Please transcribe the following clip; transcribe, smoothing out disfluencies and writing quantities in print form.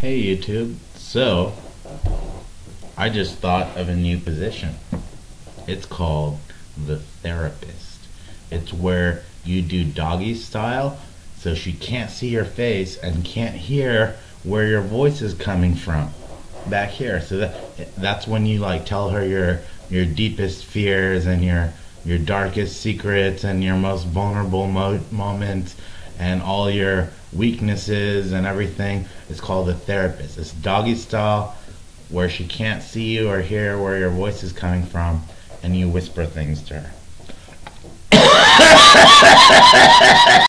Hey YouTube, so I just thought of a new position. It's called the therapist. It's where you do doggy style so she can't see your face and can't hear where your voice is coming from back here. So that's when you like tell her your deepest fears and your darkest secrets and your most vulnerable moments and all your weaknesses and everything. It's called the therapist. It's doggy style where she can't see you or hear where your voice is coming from, and you whisper things to her.